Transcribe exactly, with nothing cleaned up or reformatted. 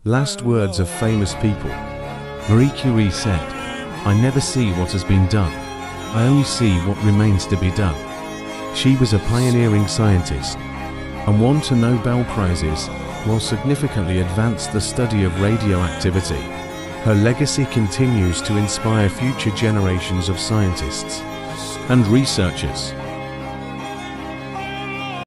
Last words of famous people. Marie Curie said, "I never see what has been done. I only see what remains to be done." She was a pioneering scientist and won two Nobel Prizes while significantly advanced the study of radioactivity. Her legacy continues to inspire future generations of scientists and researchers.